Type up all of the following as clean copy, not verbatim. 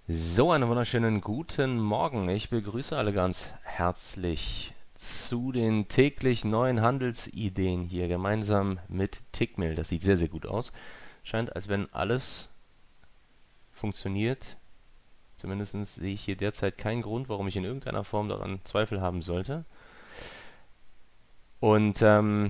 So, einen wunderschönen guten Morgen. Ich begrüße alle ganz herzlich zu den täglich neuen Handelsideen hier gemeinsam mit Tickmill. Das sieht sehr, sehr gut aus. Scheint, als wenn alles funktioniert. Zumindest sehe ich hier derzeit keinen Grund, warum ich in irgendeiner Form daran Zweifel haben sollte. Und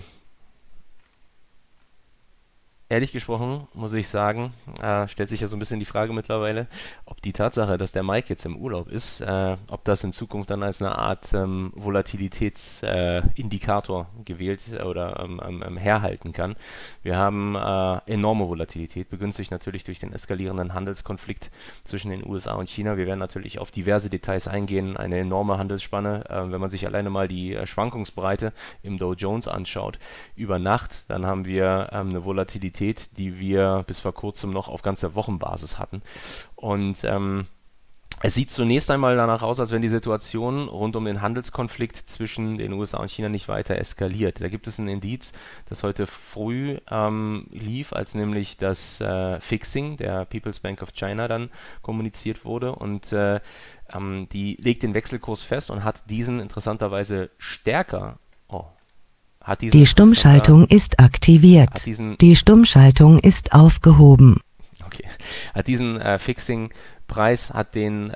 ehrlich gesprochen, muss ich sagen, stellt sich ja so ein bisschen die Frage mittlerweile, ob die Tatsache, dass der Mike jetzt im Urlaub ist, ob das in Zukunft dann als eine Art Volatilitätsindikator gewählt oder herhalten kann. Wir haben enorme Volatilität, begünstigt natürlich durch den eskalierenden Handelskonflikt zwischen den USA und China. Wir werden natürlich auf diverse Details eingehen, eine enorme Handelsspanne. Wenn man sich alleine mal die Schwankungsbreite im Dow Jones anschaut über Nacht, dann haben wir eine Volatilität, die wir bis vor kurzem noch auf ganzer Wochenbasis hatten. Und es sieht zunächst einmal danach aus, als wenn die Situation rund um den Handelskonflikt zwischen den USA und China nicht weiter eskaliert. Da gibt es ein Indiz, das heute früh lief, als nämlich das Fixing der People's Bank of China dann kommuniziert wurde. Und die legt den Wechselkurs fest und hat diesen interessanterweise stärker. Die Stummschaltung ist aktiviert. Die Stummschaltung ist aufgehoben. Okay. Hat diesen Fixing-Preis, hat den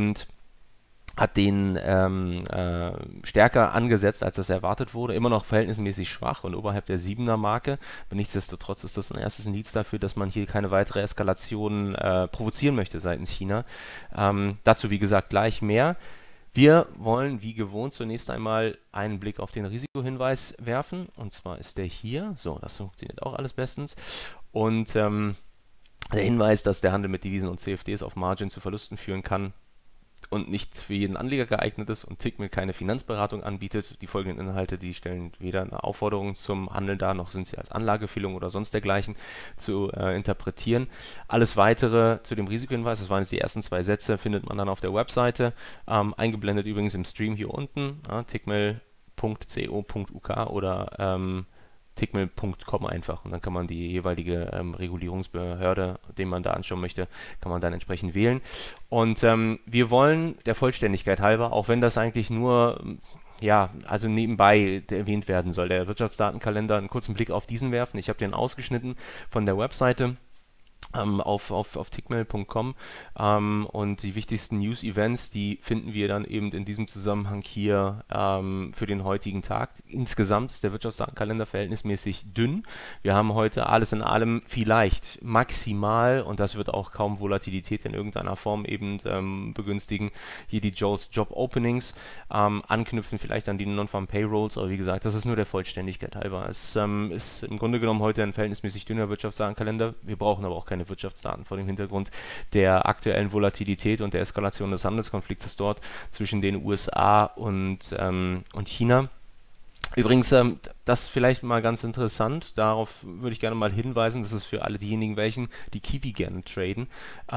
stärker angesetzt, als das erwartet wurde. Immer noch verhältnismäßig schwach und oberhalb der 7er-Marke. Aber nichtsdestotrotz ist das ein erstes Indiz dafür, dass man hier keine weitere Eskalation provozieren möchte seitens China. Dazu, wie gesagt, gleich mehr. Wir wollen wie gewohnt zunächst einmal einen Blick auf den Risikohinweis werfen. Und zwar ist der hier. So, das funktioniert auch alles bestens. Und der Hinweis, dass der Handel mit Devisen und CFDs auf Margin zu Verlusten führen kann und nicht für jeden Anleger geeignet ist und Tickmill keine Finanzberatung anbietet. Die folgenden Inhalte, die stellen weder eine Aufforderung zum Handeln dar, noch sind sie als Anlageempfehlung oder sonst dergleichen zu interpretieren. Alles Weitere zu dem Risikohinweis, das waren jetzt die ersten zwei Sätze, findet man dann auf der Webseite, eingeblendet übrigens im Stream hier unten, tickmill.co.uk oder tickmill.com einfach, und dann kann man die jeweilige Regulierungsbehörde, den man da anschauen möchte, kann man dann entsprechend wählen. Und wir wollen der Vollständigkeit halber, auch wenn das eigentlich nur also nebenbei erwähnt werden soll, der Wirtschaftsdatenkalender, einen kurzen Blick auf diesen werfen. Ich habe den ausgeschnitten von der Webseite auf tickmill.com und die wichtigsten News-Events, die finden wir dann eben in diesem Zusammenhang hier für den heutigen Tag. Insgesamt ist der Wirtschaftsdatenkalender verhältnismäßig dünn. Wir haben heute alles in allem vielleicht maximal, und das wird auch kaum Volatilität in irgendeiner Form eben begünstigen, hier die JOLTS Job Openings, anknüpfen vielleicht an die Non-Farm Payrolls, aber wie gesagt, das ist nur der Vollständigkeit halber. Es ist im Grunde genommen heute ein verhältnismäßig dünner Wirtschaftsdatenkalender. Wir brauchen aber auch keine Wirtschaftsdaten vor dem Hintergrund der aktuellen Volatilität und der Eskalation des Handelskonfliktes dort zwischen den USA und China. Übrigens, das vielleicht mal ganz interessant, darauf würde ich gerne mal hinweisen, das ist für alle diejenigen, die Kiwi gerne traden.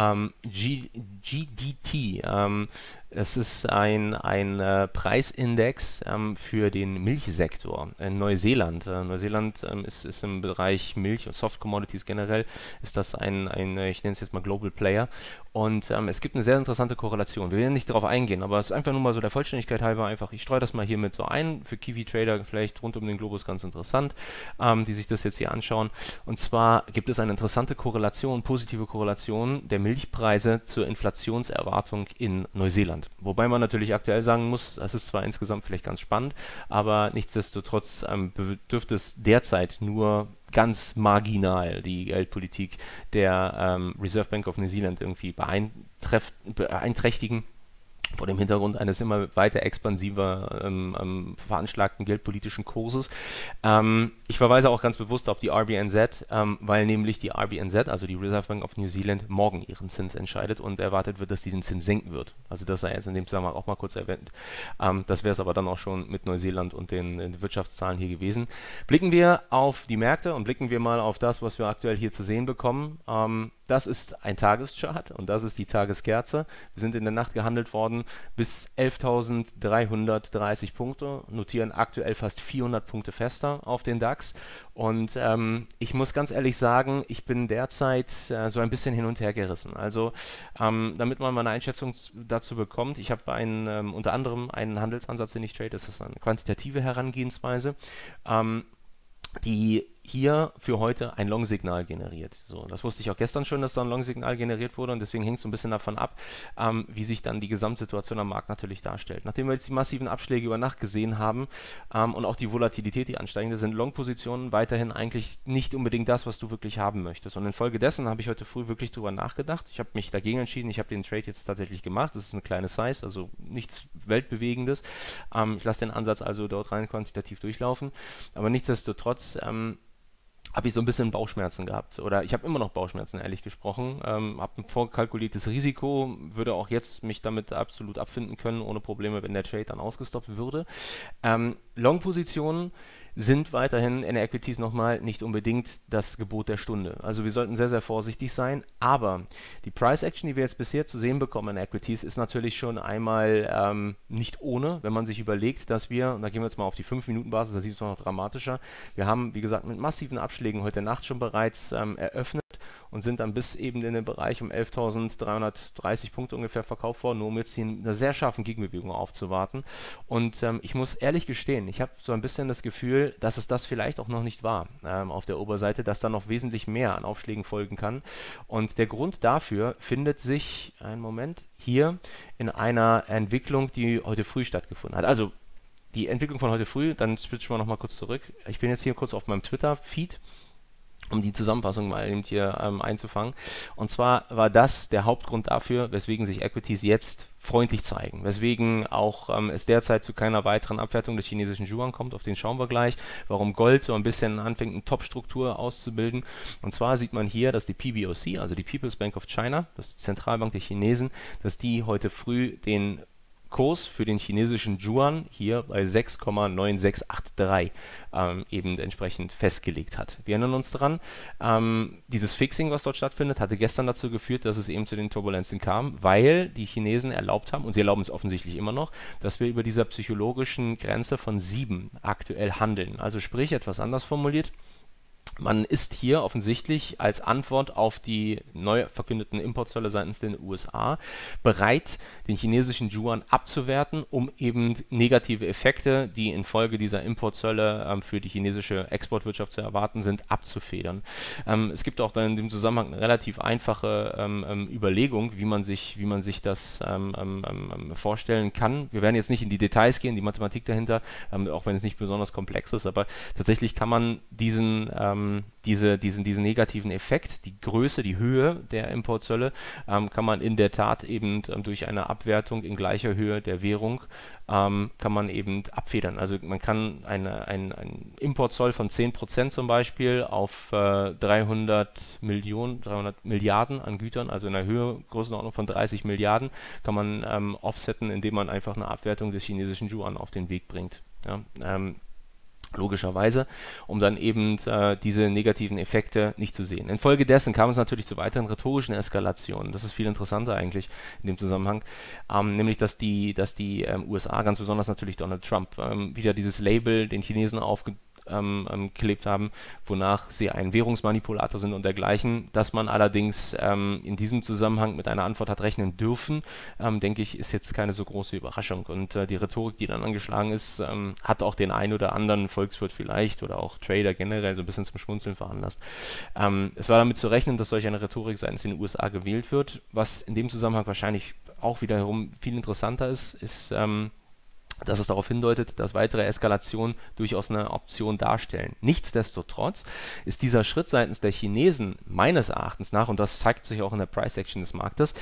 GDT, es ist ein Preisindex für den Milchsektor in Neuseeland. Neuseeland ist im Bereich Milch und Soft Commodities generell, ist das ich nenne es jetzt mal Global Player. Und es gibt eine sehr interessante Korrelation. Wir werden nicht darauf eingehen, aber es ist einfach nur mal so der Vollständigkeit halber einfach, ich streue das mal hier mit so ein, für Kiwi-Trader vielleicht rund um den Globus ganz interessant, die sich das jetzt hier anschauen. Und zwar gibt es eine interessante Korrelation, positive Korrelation der Milchpreise zur Inflationserwartung in Neuseeland. Wobei man natürlich aktuell sagen muss, das ist zwar insgesamt vielleicht ganz spannend, aber nichtsdestotrotz dürfte es derzeit nur ganz marginal die Geldpolitik der Reserve Bank of New Zealand irgendwie beeinträchtigen, vor dem Hintergrund eines immer weiter expansiver veranschlagten geldpolitischen Kurses. Ich verweise auch ganz bewusst auf die RBNZ, weil nämlich die RBNZ, also die Reserve Bank of New Zealand, morgen ihren Zins entscheidet und erwartet wird, dass die den Zins senken wird. Also das sei jetzt in dem Zusammenhang auch mal kurz erwähnt. Das wäre es aber dann auch schon mit Neuseeland und den Wirtschaftszahlen hier gewesen. Blicken wir auf die Märkte und blicken wir mal auf das, was wir aktuell hier zu sehen bekommen. das ist ein Tageschart und das ist die Tageskerze. Wir sind in der Nacht gehandelt worden bis 11.330 Punkte, notieren aktuell fast 400 Punkte fester auf den DAX. Und ich muss ganz ehrlich sagen, ich bin derzeit so ein bisschen hin und her gerissen. Also damit man mal eine Einschätzung dazu bekommt, ich habe unter anderem einen Handelsansatz, den ich trade, das ist eine quantitative Herangehensweise, die hier für heute ein Long-Signal generiert. So, das wusste ich auch gestern schon, dass da ein Long-Signal generiert wurde und deswegen hängt es so ein bisschen davon ab, wie sich dann die Gesamtsituation am Markt natürlich darstellt. Nachdem wir jetzt die massiven Abschläge über Nacht gesehen haben und auch die Volatilität, die ansteigende, sind Long-Positionen weiterhin eigentlich nicht unbedingt das, was du wirklich haben möchtest. Und infolgedessen habe ich heute früh wirklich drüber nachgedacht. Ich habe mich dagegen entschieden, ich habe den Trade jetzt tatsächlich gemacht. Das ist eine kleine Size, also nichts Weltbewegendes. Ich lasse den Ansatz also dort rein quantitativ durchlaufen. Aber nichtsdestotrotz habe ich so ein bisschen Bauchschmerzen gehabt. Oder ich habe immer noch Bauchschmerzen, ehrlich gesprochen. Habe ein vorkalkuliertes Risiko, würde auch jetzt mich damit absolut abfinden können, ohne Probleme, wenn der Trade dann ausgestoppt würde. Long-Positionen sind weiterhin in der Equities nochmal nicht unbedingt das Gebot der Stunde. Also wir sollten sehr, sehr vorsichtig sein, aber die Price Action, die wir jetzt bisher zu sehen bekommen in Equities, ist natürlich schon einmal nicht ohne, wenn man sich überlegt, dass wir, und da gehen wir jetzt mal auf die 5-Minuten-Basis, da sieht es noch dramatischer, wir haben, wie gesagt, mit massiven Abschlägen heute Nacht schon bereits eröffnet und sind dann bis eben in den Bereich um 11.330 Punkte ungefähr verkauft worden, nur um jetzt hier in einer sehr scharfen Gegenbewegung aufzuwarten. Und ich muss ehrlich gestehen, ich habe so ein bisschen das Gefühl, dass es das vielleicht auch noch nicht war auf der Oberseite, dass da noch wesentlich mehr an Aufschlägen folgen kann. Und der Grund dafür findet sich, einen Moment, hier in einer Entwicklung, die heute früh stattgefunden hat. Also die Entwicklung von heute früh, dann switchen wir nochmal kurz zurück. Ich bin jetzt hier kurz auf meinem Twitter-Feed, um die Zusammenfassung mal eben hier einzufangen. Und zwar war das der Hauptgrund dafür, weswegen sich Equities jetzt freundlich zeigen, weswegen auch es derzeit zu keiner weiteren Abwertung des chinesischen Yuan kommt, auf den schauen wir gleich, warum Gold so ein bisschen anfängt, eine Top-Struktur auszubilden. Und zwar sieht man hier, dass die PBOC, also die People's Bank of China, das ist die Zentralbank der Chinesen, dass die heute früh den Kurs für den chinesischen Yuan hier bei 6,9683 eben entsprechend festgelegt hat. Wir erinnern uns daran, dieses Fixing, was dort stattfindet, hatte gestern dazu geführt, dass es eben zu den Turbulenzen kam, weil die Chinesen erlaubt haben, und sie erlauben es offensichtlich immer noch, dass wir über dieser psychologischen Grenze von 7 aktuell handeln. Also sprich, etwas anders formuliert, man ist hier offensichtlich als Antwort auf die neu verkündeten Importzölle seitens den USA bereit, den chinesischen Yuan abzuwerten, um eben negative Effekte, die infolge dieser Importzölle für die chinesische Exportwirtschaft zu erwarten sind, abzufedern. Es gibt auch dann in dem Zusammenhang eine relativ einfache Überlegung, wie man sich das vorstellen kann. Wir werden jetzt nicht in die Details gehen, die Mathematik dahinter, auch wenn es nicht besonders komplex ist, aber tatsächlich kann man diesen negativen Effekt, die Größe, die Höhe der Importzölle, kann man in der Tat eben durch eine Abwertung in gleicher Höhe der Währung kann man eben abfedern. Also man kann einen Importzoll von 10% zum Beispiel auf 300 Milliarden an Gütern, also in einer Höhe, Größenordnung von 30 Milliarden, kann man offsetten, indem man einfach eine Abwertung des chinesischen Yuan auf den Weg bringt. Ja, logischerweise, um dann eben diese negativen Effekte nicht zu sehen. Infolgedessen kam es natürlich zu weiteren rhetorischen Eskalationen. Das ist viel interessanter eigentlich in dem Zusammenhang, nämlich dass die USA, ganz besonders natürlich Donald Trump, wieder dieses Label den Chinesen aufgeklebt haben, wonach sie ein Währungsmanipulator sind und dergleichen. Dass man allerdings in diesem Zusammenhang mit einer Antwort hat rechnen dürfen, denke ich, ist jetzt keine so große Überraschung. Und die Rhetorik, die dann angeschlagen ist, hat auch den ein oder anderen Volkswirt vielleicht oder auch Trader generell so ein bisschen zum Schmunzeln veranlasst. Es war damit zu rechnen, dass solch eine Rhetorik seitens den USA gewählt wird. Was in dem Zusammenhang wahrscheinlich auch wiederum viel interessanter ist, dass es darauf hindeutet, dass weitere Eskalationen durchaus eine Option darstellen. Nichtsdestotrotz ist dieser Schritt seitens der Chinesen meines Erachtens nach, und das zeigt sich auch in der Price Action des Marktes,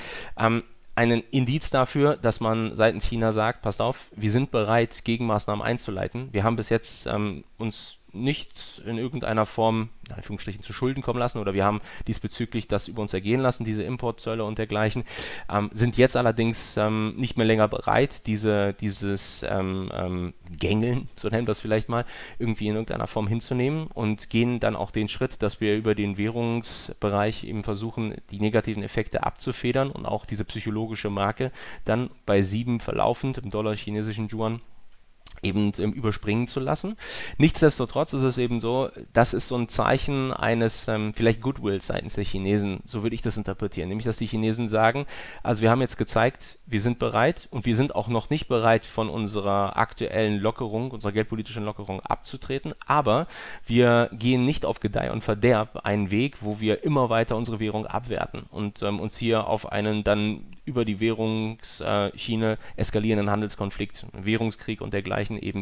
ein Indiz dafür, dass man seitens China sagt, passt auf, wir sind bereit, Gegenmaßnahmen einzuleiten. Wir haben bis jetzt uns nichts in irgendeiner Form, in Anführungsstrichen, zu Schulden kommen lassen oder wir haben diesbezüglich das über uns ergehen lassen, diese Importzölle und dergleichen, sind jetzt allerdings nicht mehr länger bereit, dieses Gängeln, so nennen wir es vielleicht mal, irgendwie in irgendeiner Form hinzunehmen und gehen dann auch den Schritt, dass wir über den Währungsbereich eben versuchen, die negativen Effekte abzufedern und auch diese psychologische Marke dann bei 7 verlaufend im Dollar, chinesischen Yuan eben überspringen zu lassen. Nichtsdestotrotz ist es eben so, das ist so ein Zeichen eines vielleicht Goodwill seitens der Chinesen, so würde ich das interpretieren, nämlich dass die Chinesen sagen, also wir haben jetzt gezeigt, wir sind bereit und wir sind auch noch nicht bereit von unserer aktuellen Lockerung, unserer geldpolitischen Lockerung abzutreten, aber wir gehen nicht auf Gedeih und Verderb einen Weg, wo wir immer weiter unsere Währung abwerten und uns hier auf einen dann über die Währungsschiene eskalierenden Handelskonflikt, Währungskrieg und dergleichen eben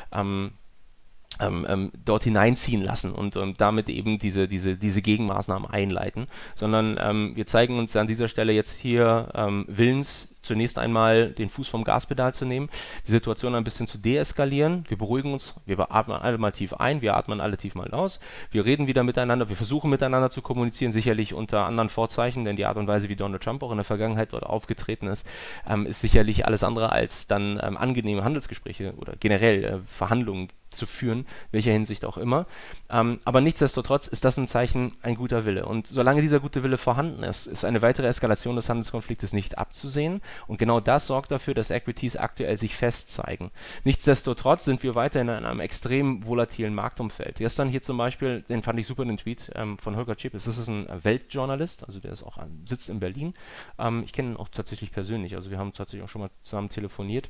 dort hineinziehen lassen und damit eben diese Gegenmaßnahmen einleiten, sondern wir zeigen uns an dieser Stelle jetzt hier willens, zunächst einmal den Fuß vom Gaspedal zu nehmen, die Situation ein bisschen zu deeskalieren. Wir beruhigen uns, wir atmen alle mal tief ein, wir atmen alle tief mal aus, wir reden wieder miteinander, wir versuchen miteinander zu kommunizieren, sicherlich unter anderen Vorzeichen, denn die Art und Weise, wie Donald Trump auch in der Vergangenheit dort aufgetreten ist, ist sicherlich alles andere als dann angenehme Handelsgespräche oder generell Verhandlungen zu führen, welcher Hinsicht auch immer. Aber nichtsdestotrotz ist das ein Zeichen, ein guter Wille. Und solange dieser gute Wille vorhanden ist, ist eine weitere Eskalation des Handelskonfliktes nicht abzusehen. Und genau das sorgt dafür, dass Equities aktuell sich fest zeigen. Nichtsdestotrotz sind wir weiterhin in einem extrem volatilen Marktumfeld. Gestern hier zum Beispiel, den fand ich super, den Tweet von Holger Czapek. Das ist ein Weltjournalist, also der ist auch sitzt in Berlin. Ich kenne ihn auch tatsächlich persönlich, also wir haben tatsächlich auch schon mal zusammen telefoniert.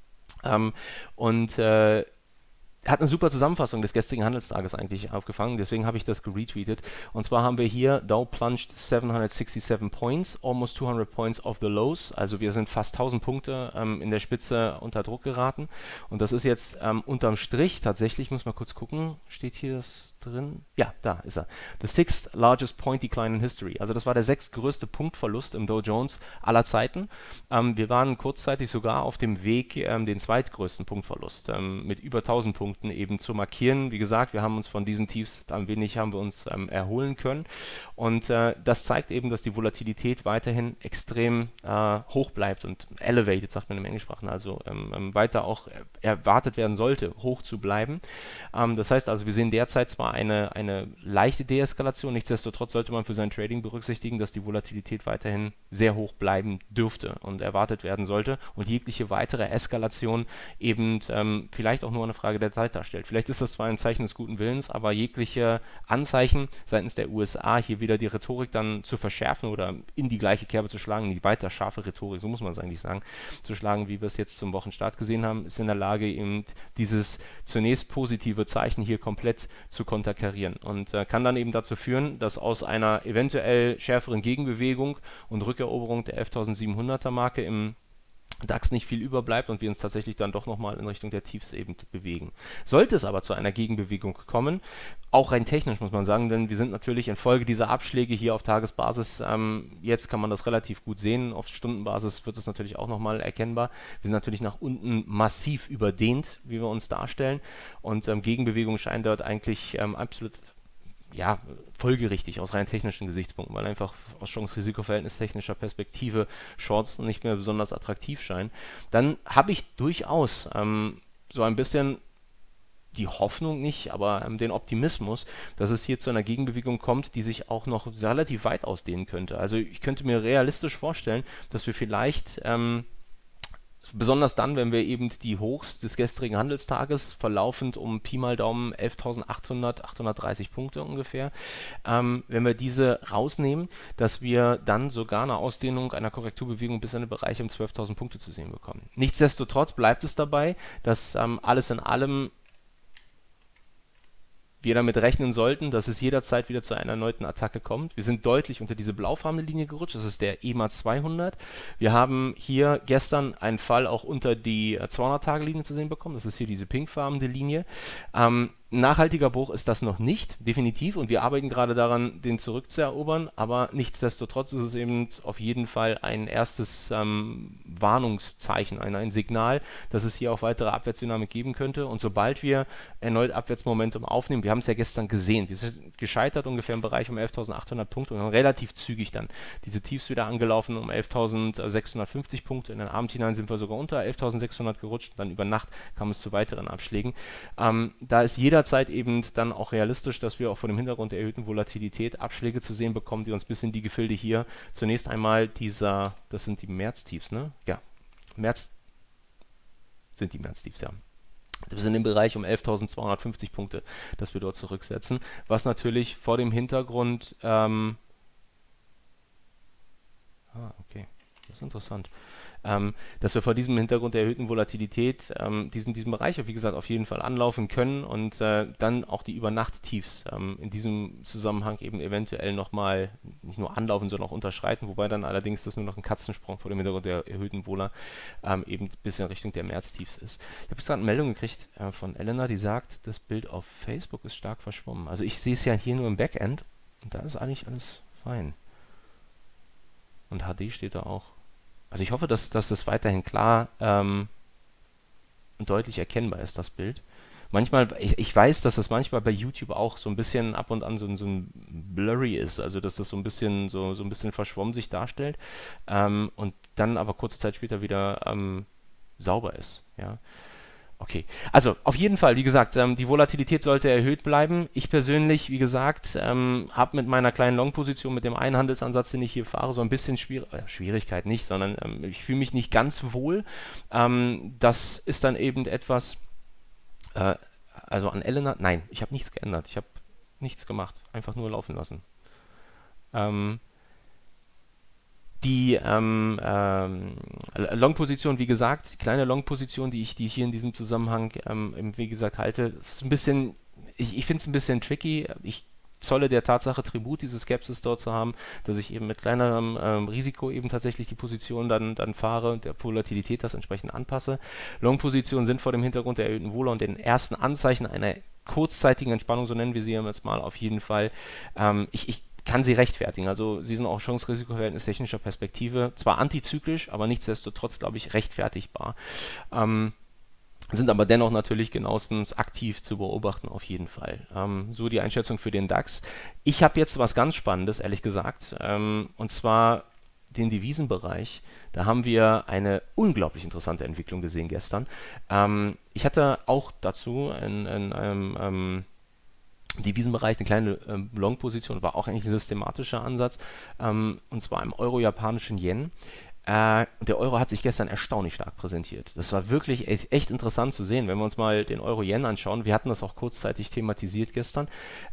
Er hat eine super Zusammenfassung des gestrigen Handelstages eigentlich aufgefangen, deswegen habe ich das geretweetet. Und zwar haben wir hier Dow plunged 767 points, almost 200 points off the lows. Also wir sind fast 1000 Punkte in der Spitze unter Druck geraten. Und das ist jetzt unterm Strich tatsächlich, muss mal kurz gucken, steht hier das drin? Ja, da ist er. The sixth largest point decline in history. Also das war der 6. größte Punktverlust im Dow Jones aller Zeiten. Wir waren kurzzeitig sogar auf dem Weg, den zweitgrößten Punktverlust mit über 1000 Punkten eben zu markieren. Wie gesagt, wir haben uns von diesen Tiefs ein wenig erholen können. Und das zeigt eben, dass die Volatilität weiterhin extrem hoch bleibt und elevated, sagt man im Englischsprachen, also weiter auch erwartet werden sollte, hoch zu bleiben. Das heißt also, wir sehen derzeit zwar eine leichte Deeskalation, nichtsdestotrotz sollte man für sein Trading berücksichtigen, dass die Volatilität weiterhin sehr hoch bleiben dürfte und erwartet werden sollte und jegliche weitere Eskalation eben vielleicht auch nur eine Frage der Zeit darstellt. Vielleicht ist das zwar ein Zeichen des guten Willens, aber jegliche Anzeichen seitens der USA, hier wieder die Rhetorik dann zu verschärfen oder in die gleiche Kerbe zu schlagen, in die weiter scharfe Rhetorik, so muss man es eigentlich sagen, zu schlagen, wie wir es jetzt zum Wochenstart gesehen haben, ist in der Lage, eben dieses zunächst positive Zeichen hier komplett zu konterkarieren und kann dann eben dazu führen, dass aus einer eventuell schärferen Gegenbewegung und Rückeroberung der 11.700er Marke im DAX nicht viel überbleibt und wir uns tatsächlich dann doch nochmal in Richtung der Tiefs eben bewegen. Sollte es aber zu einer Gegenbewegung kommen, auch rein technisch muss man sagen, denn wir sind natürlich infolge dieser Abschläge hier auf Tagesbasis, jetzt kann man das relativ gut sehen, auf Stundenbasis wird es natürlich auch nochmal erkennbar. Wir sind natürlich nach unten massiv überdehnt, wie wir uns darstellen und Gegenbewegung scheint dort eigentlich absolut folgerichtig aus rein technischen Gesichtspunkten, weil einfach aus Chance-Risiko-Verhältnis technischer Perspektive Shorts nicht mehr besonders attraktiv scheinen. Dann habe ich durchaus so ein bisschen die Hoffnung nicht, aber den Optimismus, dass es hier zu einer Gegenbewegung kommt, die sich auch noch relativ weit ausdehnen könnte. Also ich könnte mir realistisch vorstellen, dass wir vielleicht besonders dann, wenn wir eben die Hochs des gestrigen Handelstages verlaufend um Pi mal Daumen 11.800, 830 Punkte ungefähr, wenn wir diese rausnehmen, dass wir dann sogar eine Ausdehnung einer Korrekturbewegung bis in den Bereich um 12.000 Punkte zu sehen bekommen. Nichtsdestotrotz bleibt es dabei, dass alles in allem wir damit rechnen sollten, dass es jederzeit wieder zu einer erneuten Attacke kommt. Wir sind deutlich unter diese blaufarbene Linie gerutscht, das ist der EMA 200. Wir haben hier gestern einen Fall auch unter die 200-Tage-Linie zu sehen bekommen, das ist hier diese pinkfarbene Linie. Ein nachhaltiger Bruch ist das noch nicht, definitiv, und wir arbeiten gerade daran, den zurückzuerobern, aber nichtsdestotrotz ist es eben auf jeden Fall ein erstes Warnungszeichen, ein Signal, dass es hier auch weitere Abwärtsdynamik geben könnte, und sobald wir erneut Abwärtsmomentum aufnehmen, wir haben es ja gestern gesehen, wir sind gescheitert ungefähr im Bereich um 11.800 Punkte und haben relativ zügig dann diese Tiefs wieder angelaufen um 11.650 Punkte, in den Abend hinein sind wir sogar unter 11.600 gerutscht, und dann über Nacht kam es zu weiteren Abschlägen. Da ist jederzeit eben dann auch realistisch, dass wir auch vor dem Hintergrund der erhöhten Volatilität Abschläge zu sehen bekommen, die uns bis in die Gefilde hier zunächst einmal das sind die März-Tiefs, ne? Ja, sind die März-Tiefs, ja. Wir sind im Bereich um 11.250 Punkte, dass wir dort zurücksetzen, was natürlich vor dem Hintergrund, okay, das ist interessant. Dass wir vor diesem Hintergrund der erhöhten Volatilität diesen Bereich, wie gesagt, auf jeden Fall anlaufen können und dann auch die Übernacht-Tiefs in diesem Zusammenhang eben eventuell nochmal nicht nur anlaufen, sondern auch unterschreiten, wobei dann allerdings das nur noch ein Katzensprung vor dem Hintergrund der erhöhten Vola eben bis in Richtung der März-Tiefs ist. Ich habe jetzt gerade eine Meldung gekriegt von Elena, die sagt, das Bild auf Facebook ist stark verschwommen. Also ich sehe es ja hier nur im Backend und da ist eigentlich alles fein. Und HD steht da auch. Also ich hoffe, dass das weiterhin klar und deutlich erkennbar ist, das Bild. Manchmal, ich weiß, dass das manchmal bei YouTube auch so ein bisschen ab und an so ein blurry ist, also dass das so ein bisschen verschwommen sich darstellt und dann aber kurze Zeit später wieder sauber ist. Ja. Okay, also auf jeden Fall, wie gesagt, die Volatilität sollte erhöht bleiben. Ich persönlich, wie gesagt, habe mit meiner kleinen Long-Position, mit dem einen Handelsansatz, den ich hier fahre, so ein bisschen Schwierigkeit nicht, sondern ich fühle mich nicht ganz wohl. Das ist dann eben etwas, also an Elena, nein, ich habe nichts geändert, ich habe nichts gemacht, einfach nur laufen lassen. Die Long-Position, wie gesagt, die kleine Long-Position, die ich hier in diesem Zusammenhang, wie gesagt, halte, ist ein bisschen, ich finde es ein bisschen tricky. Ich zolle der Tatsache Tribut, diese Skepsis dort zu haben, dass ich eben mit kleinerem Risiko eben tatsächlich die Position dann fahre und der Volatilität das entsprechend anpasse. Long-Positionen sind vor dem Hintergrund der erhöhten Vola und den ersten Anzeichen einer kurzzeitigen Entspannung, so nennen wir sie jetzt mal, auf jeden Fall. Ich kann sie rechtfertigen. Also sie sind auch Chance-Risiko-Verhältnis technischer Perspektive, zwar antizyklisch, aber nichtsdestotrotz, glaube ich, rechtfertigbar. Sind aber dennoch natürlich genauestens aktiv zu beobachten, auf jeden Fall. So die Einschätzung für den DAX. Ich habe jetzt was ganz Spannendes, ehrlich gesagt, und zwar den Devisenbereich. Da haben wir eine unglaublich interessante Entwicklung gesehen gestern. Ich hatte auch dazu in einem Devisenbereich eine kleine Long-Position, war auch eigentlich ein systematischer Ansatz, und zwar im Euro-japanischen Yen. Der Euro hat sich gestern erstaunlich stark präsentiert. Das war wirklich echt interessant zu sehen, wenn wir uns mal den Euro-Yen anschauen. Wir hatten das auch kurzzeitig thematisiert gestern.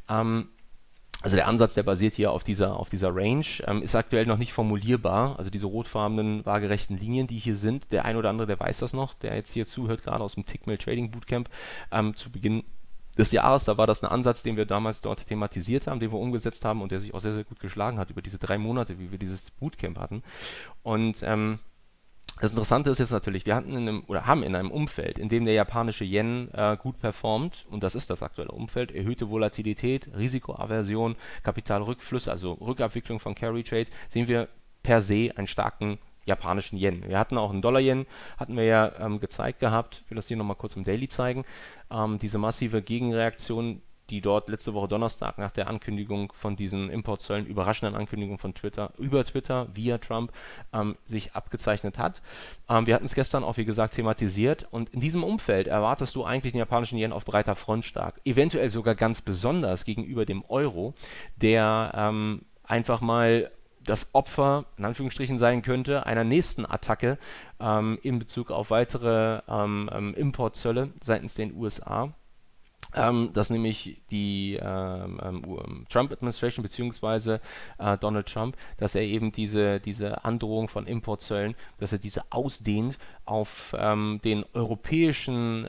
Also der Ansatz, der basiert hier auf dieser Range, ist aktuell noch nicht formulierbar. Also diese rotfarbenen, waagerechten Linien, die hier sind, der ein oder andere, der weiß das noch, der jetzt hier zuhört, gerade aus dem Tickmill Trading Bootcamp zu Beginn des Jahres, da war das ein Ansatz, den wir damals dort thematisiert haben, den wir umgesetzt haben und der sich auch sehr, sehr gut geschlagen hat über diese 3 Monate, wie wir dieses Bootcamp hatten. Und das Interessante ist jetzt natürlich, wir haben in einem Umfeld, in dem der japanische Yen gut performt, und das ist das aktuelle Umfeld, erhöhte Volatilität, Risikoaversion, Kapitalrückflüsse, also Rückabwicklung von Carry Trade, sehen wir per se einen starken japanischen Yen. Wir hatten auch einen Dollar-Yen, hatten wir ja gezeigt gehabt. Ich will das hier nochmal kurz im Daily zeigen. Diese massive Gegenreaktion, die dort letzte Woche Donnerstag nach der Ankündigung von diesen Importzöllen, überraschenden Ankündigungen von über Twitter via Trump, sich abgezeichnet hat. Wir hatten es gestern auch, wie gesagt, thematisiert, und in diesem Umfeld erwartest du eigentlich den japanischen Yen auf breiter Front stark. Eventuell sogar ganz besonders gegenüber dem Euro, der einfach mal das Opfer, in Anführungsstrichen, sein könnte, einer nächsten Attacke in Bezug auf weitere Importzölle seitens den USA. Dass nämlich die Trump-Administration bzw. Donald Trump, dass er eben diese Androhung von Importzöllen, dass er diese ausdehnt auf den europäischen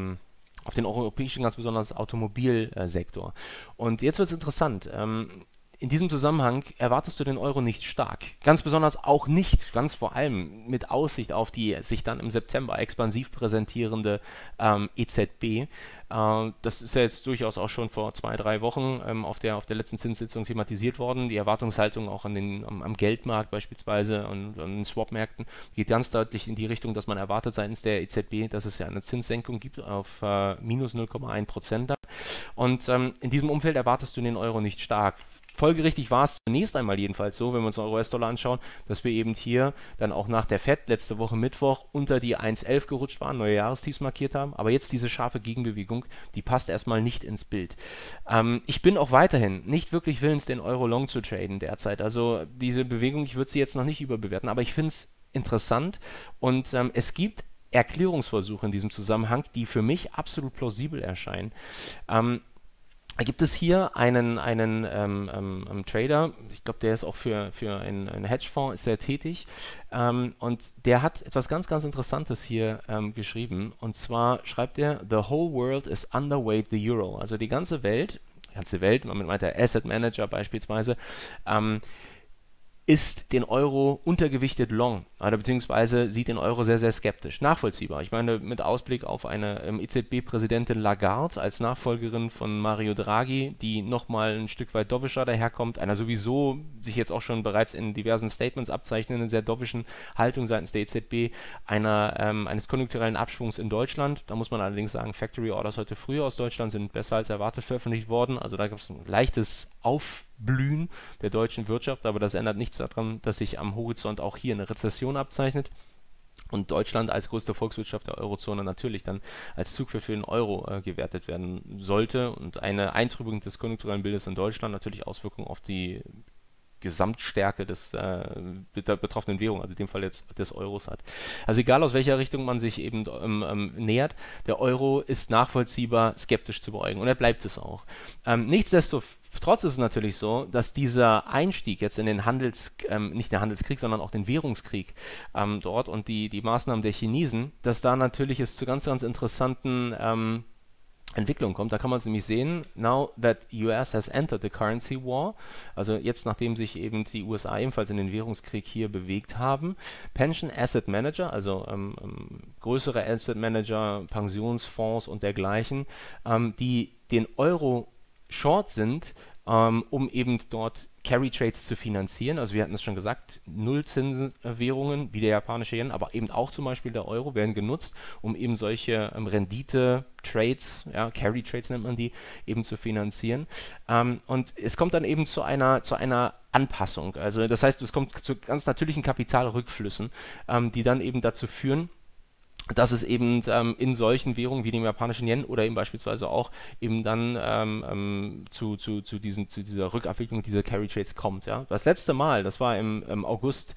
ganz besonders Automobilsektor. Und jetzt wird es interessant. in diesem Zusammenhang erwartest du den Euro nicht stark. Ganz besonders auch nicht, ganz vor allem mit Aussicht auf die sich dann im September expansiv präsentierende EZB. Das ist ja jetzt durchaus auch schon vor 2-3 Wochen auf der letzten Zinssitzung thematisiert worden. Die Erwartungshaltung auch am Geldmarkt beispielsweise und an den Swap-Märkten geht ganz deutlich in die Richtung, dass man erwartet seitens der EZB, dass es ja eine Zinssenkung gibt auf minus 0,1%. Und in diesem Umfeld erwartest du den Euro nicht stark. Folgerichtig war es zunächst einmal jedenfalls so, wenn wir uns den US-Dollar anschauen, dass wir eben hier dann auch nach der FED letzte Woche Mittwoch unter die 1,11 gerutscht waren, neue Jahrestiefs markiert haben. Aber jetzt diese scharfe Gegenbewegung, die passt erstmal nicht ins Bild. Ich bin auch weiterhin nicht wirklich willens, den Euro long zu traden derzeit. Also diese Bewegung, ich würde sie jetzt noch nicht überbewerten, aber ich finde es interessant und es gibt Erklärungsversuche in diesem Zusammenhang, die für mich absolut plausibel erscheinen. Da gibt es hier einen Trader, ich glaube, der ist auch für einen Hedgefonds ist der tätig, und der hat etwas ganz, ganz Interessantes hier geschrieben, und zwar schreibt er: The whole world is underweight the euro. Also die ganze Welt, damit meint der Asset Manager beispielsweise, ist den Euro untergewichtet long, oder beziehungsweise sieht den Euro sehr, sehr skeptisch. Nachvollziehbar. Ich meine, mit Ausblick auf eine EZB-Präsidentin Lagarde als Nachfolgerin von Mario Draghi, die nochmal ein Stück weit dovischer daherkommt, einer sowieso sich jetzt auch schon bereits in diversen Statements abzeichnenden, sehr dovischen Haltung seitens der EZB, eines konjunkturellen Abschwungs in Deutschland. Da muss man allerdings sagen, Factory Orders heute früh aus Deutschland sind besser als erwartet veröffentlicht worden. Also da gab es ein leichtes Aufblühen der deutschen Wirtschaft, aber das ändert nichts daran, dass sich am Horizont auch hier eine Rezession abzeichnet und Deutschland als größte Volkswirtschaft der Eurozone natürlich dann als Zugpferd für den Euro gewertet werden sollte, und eine Eintrübung des konjunkturellen Bildes in Deutschland natürlich Auswirkungen auf die Gesamtstärke des der betroffenen Währung, also in dem Fall jetzt des Euros hat. Also egal aus welcher Richtung man sich eben nähert, der Euro ist nachvollziehbar skeptisch zu beäugen, und er bleibt es auch. Nichtsdestotrotz ist es natürlich so, dass dieser Einstieg jetzt in den nicht den Handelskrieg, sondern auch den Währungskrieg dort und die Maßnahmen der Chinesen, dass da natürlich es zu ganz, ganz interessanten Entwicklung kommt. Da kann man es nämlich sehen: Now that US has entered the currency war, also jetzt, nachdem sich eben die USA ebenfalls in den Währungskrieg hier bewegt haben, Pension Asset Manager, also größere Asset Manager, Pensionsfonds und dergleichen, die den Euro short sind, um eben dort Carry Trades zu finanzieren. Also wir hatten es schon gesagt, Nullzinsenwährungen wie der japanische Yen, aber eben auch zum Beispiel der Euro werden genutzt, um eben solche Rendite-Trades, ja, Carry Trades nennt man die, eben zu finanzieren. Und es kommt dann eben zu einer Anpassung. Also das heißt, es kommt zu ganz natürlichen Kapitalrückflüssen, die dann eben dazu führen, dass es eben in solchen Währungen wie dem japanischen Yen oder eben beispielsweise auch eben dann zu dieser Rückabwicklung dieser Carry Trades kommt. Ja? Das letzte Mal, das war im August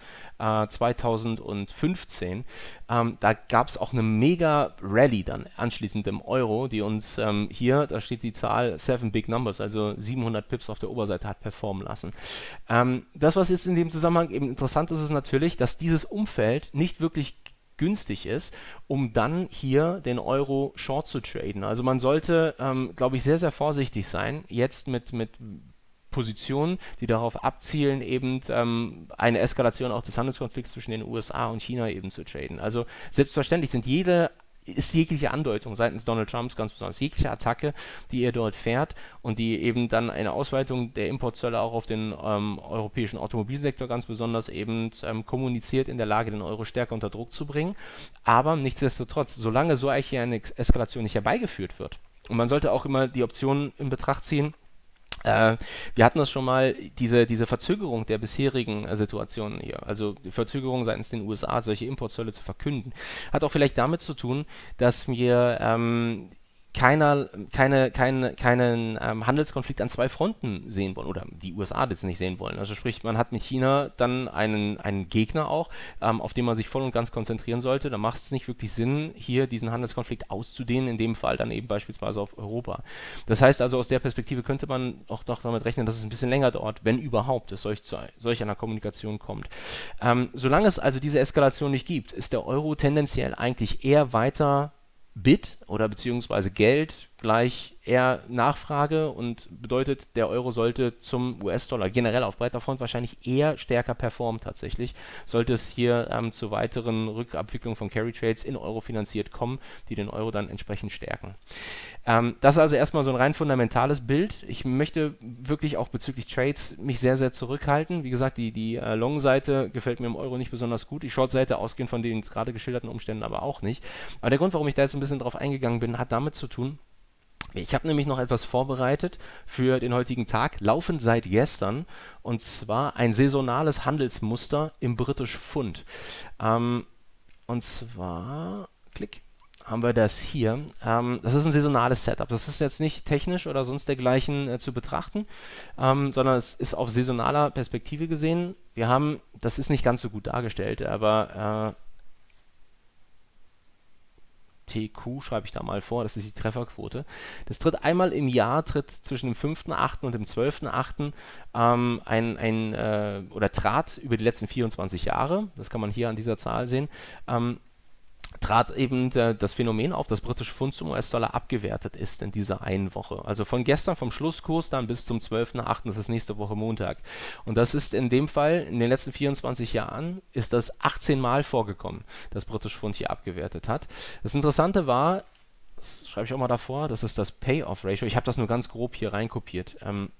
2015, da gab es auch eine mega Rallye dann anschließend im Euro, die uns hier, da steht die Zahl 7 Big Numbers, also 700 Pips auf der Oberseite hat performen lassen. Das, was jetzt in dem Zusammenhang eben interessant ist, ist natürlich, dass dieses Umfeld nicht wirklich günstig ist, um dann hier den Euro short zu traden. Also man sollte, glaube ich, sehr, sehr vorsichtig sein, jetzt mit Positionen, die darauf abzielen, eben eine Eskalation auch des Handelskonflikts zwischen den USA und China eben zu traden. Also selbstverständlich ist jegliche Andeutung seitens Donald Trumps, ganz besonders jegliche Attacke, die er dort fährt und die eben dann eine Ausweitung der Importzölle auch auf den europäischen Automobilsektor ganz besonders eben kommuniziert, in der Lage, den Euro stärker unter Druck zu bringen. Aber nichtsdestotrotz, solange so eigentlich eine Eskalation nicht herbeigeführt wird, und man sollte auch immer die Option in Betracht ziehen, wir hatten das schon mal, diese Verzögerung der bisherigen Situationen hier, also die Verzögerung seitens den USA, solche Importzölle zu verkünden, hat auch vielleicht damit zu tun, dass wir keinen Handelskonflikt an zwei Fronten sehen wollen, oder die USA das nicht sehen wollen. Also sprich, man hat mit China dann einen Gegner auch, auf den man sich voll und ganz konzentrieren sollte. Da macht es nicht wirklich Sinn, hier diesen Handelskonflikt auszudehnen, in dem Fall dann eben beispielsweise auf Europa. Das heißt also, aus der Perspektive könnte man auch noch damit rechnen, dass es ein bisschen länger dauert, wenn überhaupt es solch einer Kommunikation kommt. Solange es also diese Eskalation nicht gibt, ist der Euro tendenziell eigentlich eher weiter Bid oder beziehungsweise Geld gleich eher Nachfrage und bedeutet, der Euro sollte zum US-Dollar generell auf breiter Front wahrscheinlich eher stärker performen tatsächlich. Sollte es hier zu weiteren Rückabwicklungen von Carry-Trades in Euro finanziert kommen, die den Euro dann entsprechend stärken. Das ist also erstmal so ein rein fundamentales Bild. Ich möchte wirklich auch bezüglich Trades mich sehr, sehr zurückhalten. Wie gesagt, die Long-Seite gefällt mir im Euro nicht besonders gut. Die Short-Seite, ausgehend von den gerade geschilderten Umständen, aber auch nicht. Aber der Grund, warum ich da jetzt ein bisschen drauf eingegangen bin, hat damit zu tun, ich habe nämlich noch etwas vorbereitet für den heutigen Tag, laufend seit gestern, und zwar ein saisonales Handelsmuster im British Pfund. Und zwar, klick, haben wir das hier. Das ist ein saisonales Setup. Das ist jetzt nicht technisch oder sonst dergleichen zu betrachten, sondern es ist auf saisonaler Perspektive gesehen. Wir haben, das ist nicht ganz so gut dargestellt, aber TQ schreibe ich da mal vor, das ist die Trefferquote. Das tritt einmal im Jahr, tritt zwischen dem 5.8. und dem 12.8. Oder trat über die letzten 24 Jahre, das kann man hier an dieser Zahl sehen, trat eben das Phänomen auf, dass British Pfund zum US-Dollar abgewertet ist in dieser einen Woche. Also von gestern, vom Schlusskurs dann bis zum 12.8., das ist nächste Woche Montag. Und das ist in dem Fall, in den letzten 24 Jahren, ist das 18 Mal vorgekommen, dass British Pfund hier abgewertet hat. Das Interessante war, das schreibe ich auch mal davor, das ist das Payoff-Ratio. Ich habe das nur ganz grob hier reinkopiert.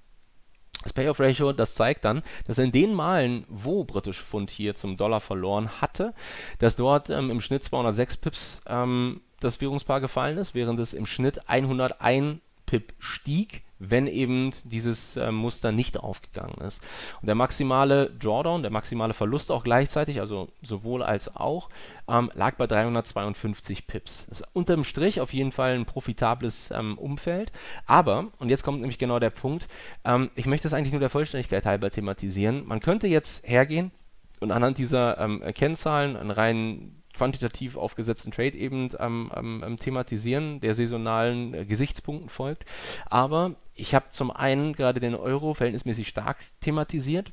Das Payoff-Ratio, das zeigt dann, dass in den Malen, wo British Pfund hier zum Dollar verloren hatte, dass dort im Schnitt 206 Pips das Währungspaar gefallen ist, während es im Schnitt 101 Pip stieg, wenn eben dieses Muster nicht aufgegangen ist. Und der maximale Drawdown, der maximale Verlust auch gleichzeitig, also sowohl als auch, lag bei 352 Pips. Das ist unterm Strich auf jeden Fall ein profitables Umfeld. Aber, und jetzt kommt nämlich genau der Punkt, ich möchte es eigentlich nur der Vollständigkeit halber thematisieren. Man könnte jetzt hergehen und anhand dieser Kennzahlen einen rein quantitativ aufgesetzten Trade eben thematisieren, der saisonalen Gesichtspunkten folgt. Aber ich habe zum einen gerade den Euro verhältnismäßig stark thematisiert.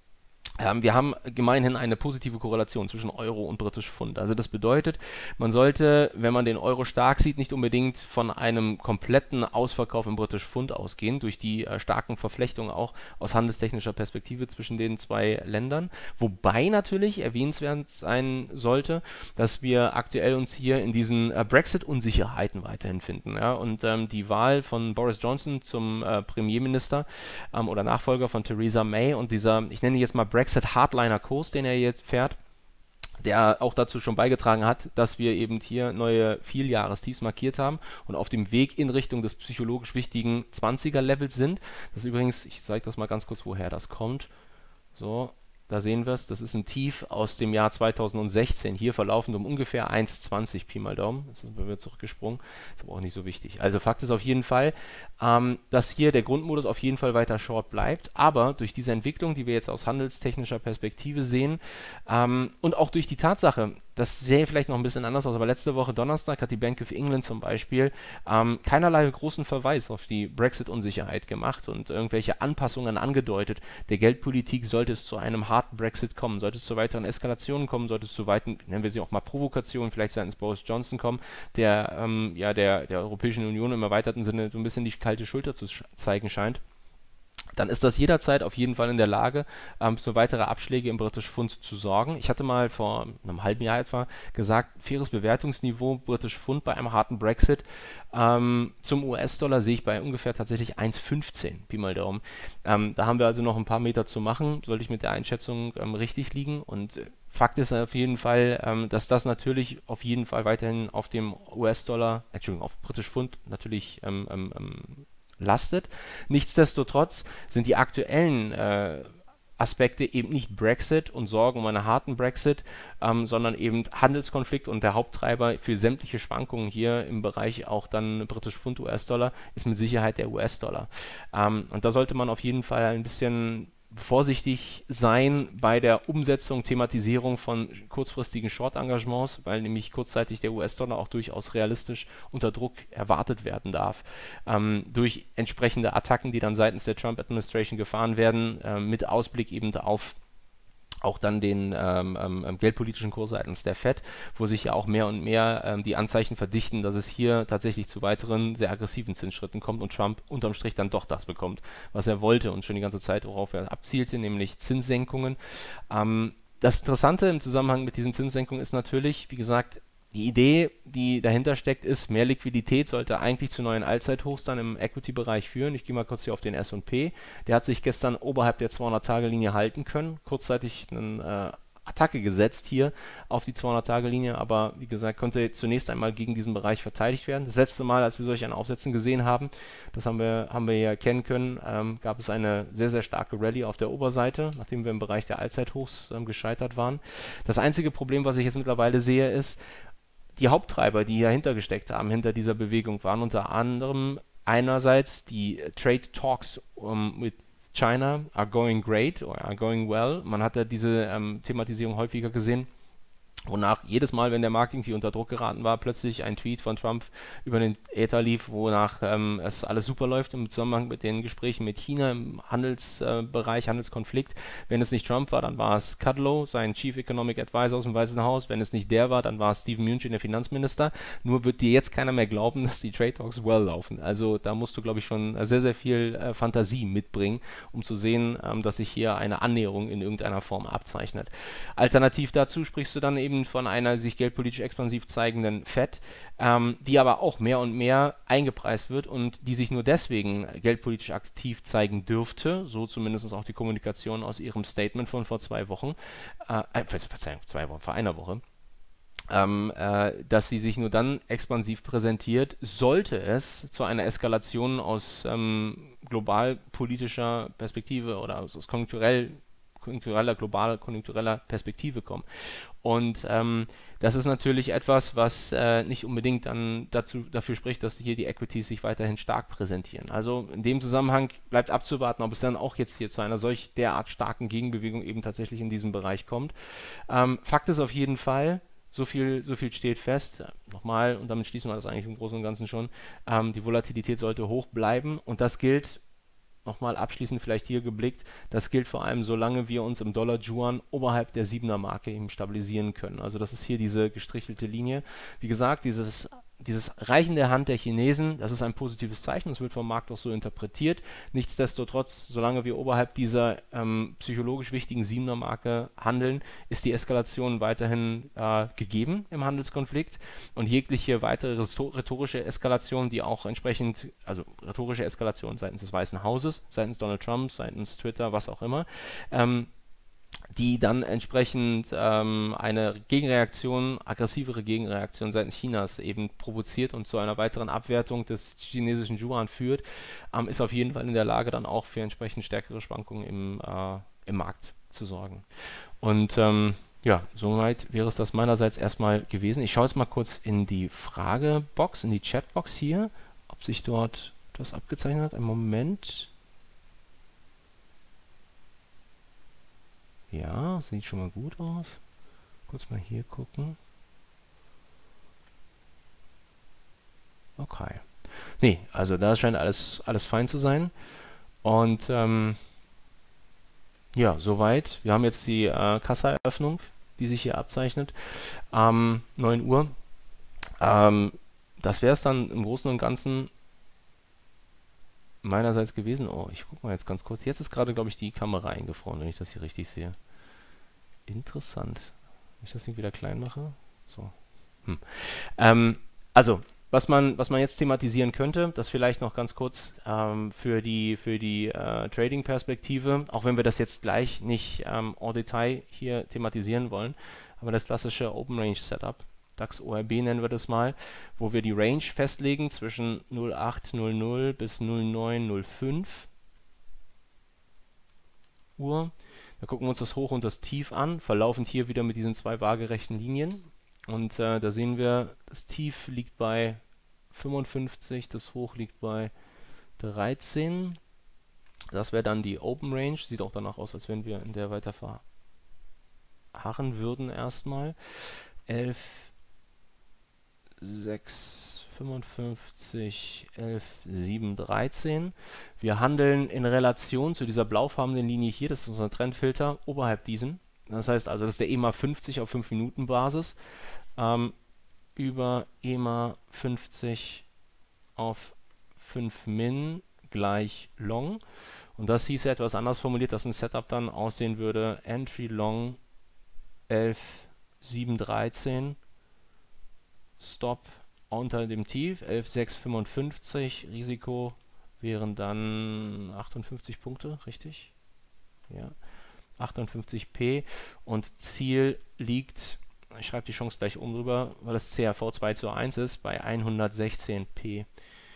Wir haben gemeinhin eine positive Korrelation zwischen Euro und British Pfund. Also das bedeutet, man sollte, wenn man den Euro stark sieht, nicht unbedingt von einem kompletten Ausverkauf im British Pfund ausgehen, durch die starken Verflechtungen auch aus handelstechnischer Perspektive zwischen den zwei Ländern. Wobei natürlich erwähnenswert sein sollte, dass wir aktuell uns hier in diesen Brexit-Unsicherheiten weiterhin finden. Ja? Und die Wahl von Boris Johnson zum Premierminister oder Nachfolger von Theresa May und dieser, ich nenne ihn jetzt mal Brexit-Hardliner-Kurs, den er jetzt fährt, der auch dazu schon beigetragen hat, dass wir eben hier neue Vieljahrestiefs markiert haben und auf dem Weg in Richtung des psychologisch wichtigen 20er-Levels sind. Das ist übrigens, ich zeige das mal ganz kurz, woher das kommt. So, da sehen wir es, das ist ein Tief aus dem Jahr 2016, hier verlaufend um ungefähr 1,20 Pi mal Daumen. Jetzt sind wir wieder zurückgesprungen, ist aber auch nicht so wichtig. Also Fakt ist auf jeden Fall, dass hier der Grundmodus auf jeden Fall weiter short bleibt, aber durch diese Entwicklung, die wir jetzt aus handelstechnischer Perspektive sehen und auch durch die Tatsache, das sähe vielleicht noch ein bisschen anders aus, aber letzte Woche Donnerstag hat die Bank of England zum Beispiel keinerlei großen Verweis auf die Brexit-Unsicherheit gemacht und irgendwelche Anpassungen angedeutet. Der Geldpolitik sollte es zu einem harten Brexit kommen, sollte es zu weiteren Eskalationen kommen, sollte es zu weiteren, nennen wir sie auch mal Provokationen, vielleicht seitens Boris Johnson kommen, der der Europäischen Union im erweiterten Sinne so ein bisschen die kalte Schulter zu zeigen scheint, dann ist das jederzeit auf jeden Fall in der Lage, für weitere Abschläge im British Pfund zu sorgen. Ich hatte mal vor einem halben Jahr etwa gesagt, faires Bewertungsniveau British Pfund bei einem harten Brexit zum US-Dollar sehe ich bei ungefähr tatsächlich 1,15 Pi mal Daumen. Da haben wir also noch ein paar Meter zu machen, sollte ich mit der Einschätzung richtig liegen, und Fakt ist auf jeden Fall, dass das natürlich auf jeden Fall weiterhin auf dem US-Dollar, auf British Pfund natürlich lastet. Nichtsdestotrotz sind die aktuellen Aspekte eben nicht Brexit und Sorgen um einen harten Brexit, sondern eben Handelskonflikt, und der Haupttreiber für sämtliche Schwankungen hier im Bereich auch dann British Pfund, US-Dollar ist mit Sicherheit der US-Dollar. Und da sollte man auf jeden Fall ein bisschen vorsichtig sein bei der Umsetzung, Thematisierung von kurzfristigen Short-Engagements, weil nämlich kurzzeitig der US-Dollar auch durchaus realistisch unter Druck erwartet werden darf. Durch entsprechende Attacken, die dann seitens der Trump-Administration gefahren werden, mit Ausblick eben auf auch dann den geldpolitischen Kurs seitens der Fed, wo sich ja auch mehr und mehr die Anzeichen verdichten, dass es hier tatsächlich zu weiteren sehr aggressiven Zinsschritten kommt und Trump unterm Strich dann doch das bekommt, was er wollte und schon die ganze Zeit, worauf er abzielte, nämlich Zinssenkungen. Das Interessante im Zusammenhang mit diesen Zinssenkungen ist natürlich, wie gesagt, die Idee, die dahinter steckt, ist, mehr Liquidität sollte eigentlich zu neuen Allzeithochs dann im Equity-Bereich führen. Ich gehe mal kurz hier auf den S&P. Der hat sich gestern oberhalb der 200-Tage-Linie halten können. Kurzzeitig eine Attacke gesetzt hier auf die 200-Tage-Linie, aber wie gesagt, konnte zunächst einmal gegen diesen Bereich verteidigt werden. Das letzte Mal, als wir solch ein Aufsetzen gesehen haben, das haben wir ja kennen können, gab es eine sehr, sehr starke Rallye auf der Oberseite, nachdem wir im Bereich der Allzeithochs gescheitert waren. Das einzige Problem, was ich jetzt mittlerweile sehe, ist, die Haupttreiber, die dahinter gesteckt haben, hinter dieser Bewegung, waren unter anderem einerseits die Trade Talks mit China are going great or are going well. Man hat ja diese Thematisierung häufiger gesehen, wonach jedes Mal, wenn der Markt irgendwie unter Druck geraten war, plötzlich ein Tweet von Trump über den Äther lief, wonach es alles super läuft im Zusammenhang mit den Gesprächen mit China im Handelsbereich, Handelskonflikt. Wenn es nicht Trump war, dann war es Kudlow, sein Chief Economic Advisor aus dem Weißen Haus. Wenn es nicht der war, dann war es Steven Mnuchin, der Finanzminister. Nur wird dir jetzt keiner mehr glauben, dass die Trade Talks well laufen. Also da musst du, glaube ich, schon sehr, sehr viel Fantasie mitbringen, um zu sehen, dass sich hier eine Annäherung in irgendeiner Form abzeichnet. Alternativ dazu sprichst du dann eben von einer sich geldpolitisch expansiv zeigenden Fed, die aber auch mehr und mehr eingepreist wird und die sich nur deswegen geldpolitisch aktiv zeigen dürfte, so zumindest auch die Kommunikation aus ihrem Statement von vor 2 Wochen, Verzeihung, 2 Wochen, vor einer Woche, dass sie sich nur dann expansiv präsentiert, sollte es zu einer Eskalation aus globalpolitischer Perspektive oder aus konjunktureller Perspektive kommen. Und das ist natürlich etwas, was nicht unbedingt dann dafür spricht, dass hier die Equities sich weiterhin stark präsentieren. Also in dem Zusammenhang bleibt abzuwarten, ob es dann auch jetzt hier zu einer solch derart starken Gegenbewegung eben tatsächlich in diesem Bereich kommt. Fakt ist auf jeden Fall, so viel steht fest. Nochmal, und damit schließen wir das eigentlich im Großen und Ganzen schon, die Volatilität sollte hoch bleiben und das gilt, nochmal abschließend vielleicht hier geblickt, das gilt vor allem, solange wir uns im Dollar-Yuan oberhalb der 7er-Marke eben stabilisieren können. Also das ist hier diese gestrichelte Linie. Wie gesagt, dieses Reichen der Hand der Chinesen, das ist ein positives Zeichen, das wird vom Markt auch so interpretiert. Nichtsdestotrotz, solange wir oberhalb dieser psychologisch wichtigen 7er-Marke handeln, ist die Eskalation weiterhin gegeben im Handelskonflikt und jegliche weitere rhetorische Eskalation, die auch entsprechend, also rhetorische Eskalation seitens des Weißen Hauses, seitens Donald Trump, seitens Twitter, was auch immer, die dann entsprechend eine Gegenreaktion, aggressivere Gegenreaktion seitens Chinas eben provoziert und zu einer weiteren Abwertung des chinesischen Yuan führt, ist auf jeden Fall in der Lage, dann auch für entsprechend stärkere Schwankungen im Markt zu sorgen. Und ja, soweit wäre es das meinerseits erstmal gewesen. Ich schaue jetzt mal kurz in die Fragebox, in die Chatbox hier, ob sich dort etwas abgezeichnet hat. Einen Moment. Ja, sieht schon mal gut aus. Kurz mal hier gucken. Okay. Nee, also da scheint alles fein zu sein. Und ja, soweit. Wir haben jetzt die Kassaeröffnung, die sich hier abzeichnet. 9 Uhr. Das wäre es dann im Großen und Ganzen meinerseits gewesen. Oh, ich gucke mal jetzt ganz kurz. Jetzt ist gerade, glaube ich, die Kamera eingefroren, wenn ich das hier richtig sehe. Interessant. Wenn ich das nicht wieder klein mache. So. Also, was man jetzt thematisieren könnte, das vielleicht noch ganz kurz für die Trading-Perspektive, auch wenn wir das jetzt gleich nicht en Detail hier thematisieren wollen, aber das klassische Open Range Setup, DAX ORB nennen wir das mal, wo wir die Range festlegen zwischen 0800 bis 0905 Uhr. Da gucken wir uns das Hoch und das Tief an, verlaufend hier wieder mit diesen 2 waagerechten Linien. Und da sehen wir, das Tief liegt bei 55, das Hoch liegt bei 13. Das wäre dann die Open Range. Sieht auch danach aus, als wenn wir in der weiter verharren würden erstmal. 11, 6, 55, 11, 7, 13. Wir handeln in Relation zu dieser blaufarbenen Linie hier, das ist unser Trendfilter, oberhalb diesen. Das heißt also, das ist der EMA 50 auf 5 Minuten Basis. Über EMA 50 auf 5 Min gleich Long. Und das hieße etwas anders formuliert, dass ein Setup dann aussehen würde: Entry Long 11 7 13, Stop unter dem Tief 11 6 55, Risiko wären dann 58 Punkte, richtig? Ja, 58p, und Ziel liegt, ich schreibe die Chance gleich oben drüber, weil das CRV 2:1 ist, bei 116p.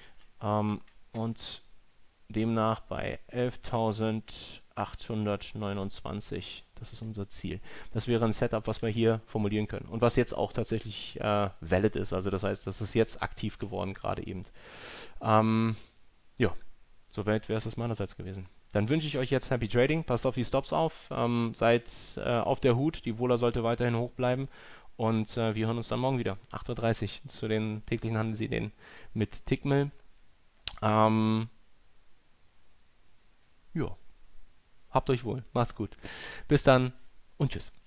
Und demnach bei 11.829. Das ist unser Ziel. Das wäre ein Setup, was wir hier formulieren können und was jetzt auch tatsächlich valid ist. Also das heißt, das ist jetzt aktiv geworden gerade eben. Ja, soweit wäre es das meinerseits gewesen. Dann wünsche ich euch jetzt Happy Trading. Passt auf die Stops auf. Seid auf der Hut. Die Vola sollte weiterhin hoch bleiben. Und wir hören uns dann morgen wieder. 8:30 Uhr zu den täglichen Handelsideen mit Tickmill. Ja. Habt euch wohl. Macht's gut. Bis dann und tschüss.